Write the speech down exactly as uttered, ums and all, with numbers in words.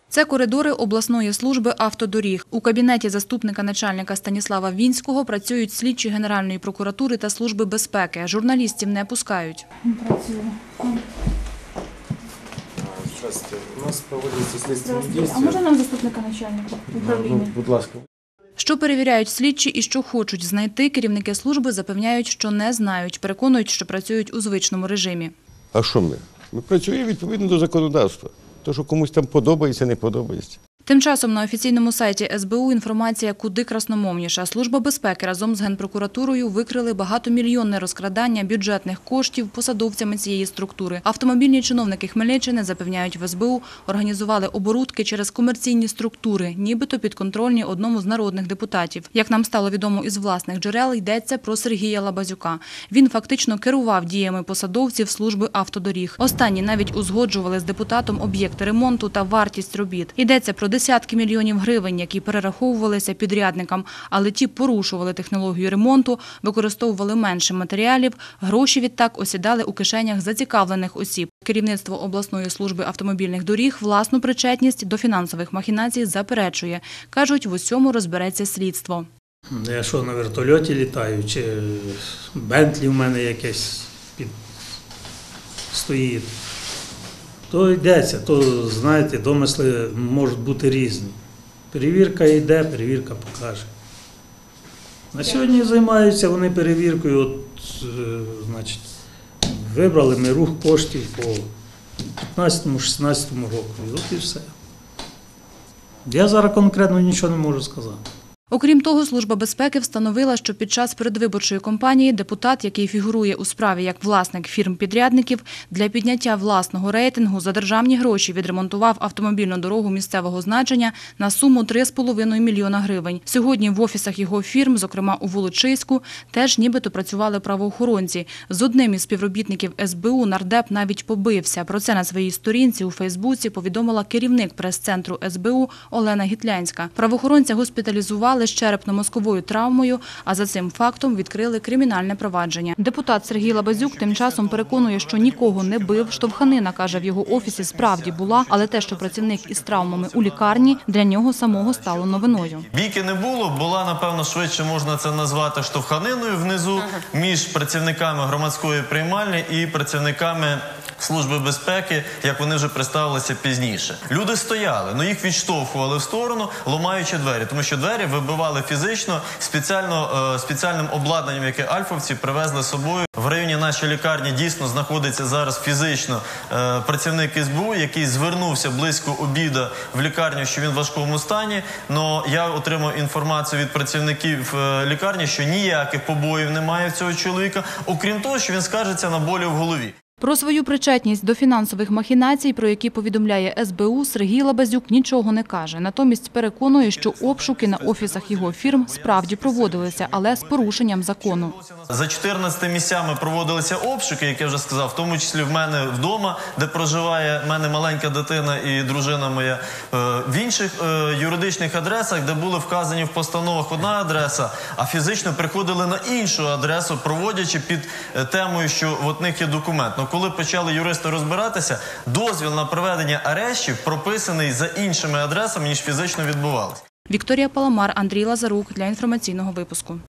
Це коридори обласної служби автодоріг. У кабінеті заступника начальника Станіслава Вінського працюють слідчі Генеральної прокуратури та Служби безпеки. Журналістів не пускають. Здравствуйте. У нас проводяться слідчі дії. А можна нам заступника начальника управління? Ну, будь ласка. Що перевіряють слідчі і що хочуть знайти, керівники служби запевняють, що не знають. Переконують, що працюють у звичному режимі. А що ми? Ми працюємо відповідно до законодавства. То, що комусь там подобається, не подобається. Тим часом на офіційному сайті ес бе у інформація куди красномовніша. Служба безпеки разом з Генпрокуратурою викрили багатомільйонне розкрадання бюджетних коштів посадовцями цієї структури. Автомобільні чиновники Хмельниччини, запевняють в ес бе у, організували оборудки через комерційні структури, нібито підконтрольні одному з народних депутатів. Як нам стало відомо із власних джерел, йдеться про Сергія Лабазюка. Він фактично керував діями посадовців служби автодоріг. Останні навіть узгоджували з депутатом об'єкти ремонту та вартість робіт. Йдеться про десятки мільйонів гривень, які перераховувалися підрядникам, але ті порушували технологію ремонту, використовували менше матеріалів, гроші відтак осідали у кишенях зацікавлених осіб. Керівництво обласної служби автомобільних доріг власну причетність до фінансових махінацій заперечує. Кажуть, в усьому розбереться слідство. Я що, на вертольоті літаю, чи Бентлі в мене якесь під... стоїть. То йдеться, то, знаєте, домисли можуть бути різні. Перевірка йде, перевірка покаже. На сьогодні займаються вони перевіркою, от, значить, вибрали ми рух коштів по п'ятнадцятому-шістнадцятому року, і от і все. Я зараз конкретно нічого не можу сказати. Окрім того, Служба безпеки встановила, що під час передвиборчої кампанії депутат, який фігурує у справі як власник фірм-підрядників, для підняття власного рейтингу за державні гроші відремонтував автомобільну дорогу місцевого значення на суму три з половиною мільйона гривень. Сьогодні в офісах його фірм, зокрема у Волочиську, теж нібито працювали правоохоронці. З одним із співробітників ес бе у нардеп навіть побився. Про це на своїй сторінці у Фейсбуці повідомила керівник прес-центру ес бе у Олена Гітлянська. Правоохоронця госпіталізували з черепно-мозковою травмою, а за цим фактом відкрили кримінальне провадження. Депутат Сергій Лабазюк тим часом переконує, що нікого не бив. Штовханина, каже, в його офісі справді була, але те, що працівник із травмами у лікарні, для нього самого стало новиною. Бійки не було, була, напевно, швидше можна це назвати штовханиною внизу між працівниками громадської приймальні і працівниками Служби безпеки, як вони вже представилися пізніше. Люди стояли, але їх відштовхували в сторону, ламаючи двері, тому що двері вибивали фізично спеціально, е, спеціальним обладнанням, яке альфовці привезли з собою. В районі нашої лікарні дійсно знаходиться зараз фізично е, працівник ес бе у, який звернувся близько обіду в лікарню, що він в важкому стані. Но я отримав інформацію від працівників е, лікарні, що ніяких побоїв немає в цього чоловіка, окрім того, що він скаржиться на болі в голові. Про свою причетність до фінансових махінацій, про які повідомляє ес бе у, Сергій Лабазюк нічого не каже. Натомість переконує, що обшуки на офісах його фірм справді проводилися, але з порушенням закону. За чотирнадцятими місцями проводилися обшуки, як я вже сказав, в тому числі в мене вдома, де проживає в мене маленька дитина і дружина моя. В інших юридичних адресах, де були вказані в постановах одна адреса, а фізично приходили на іншу адресу, проводячи під темою, що в них є документ. Коли почали юристи розбиратися, дозвіл на проведення арештів прописаний за іншими адресами, ніж фізично відбувалося. Вікторія Паламар, Андрій Лазарук для інформаційного випуску.